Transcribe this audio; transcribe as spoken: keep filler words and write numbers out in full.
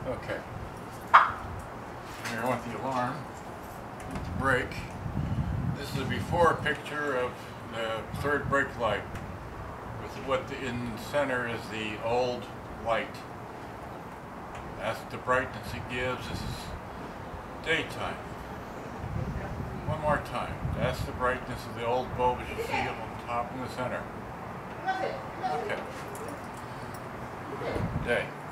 Okay. Here I want the alarm. Brake. This is a before picture of the third brake light. With what the, in the center is the old light. That's the brightness it gives. This is daytime. One more time. That's the brightness of the old bulb as you see it on top in the center. Okay. Day.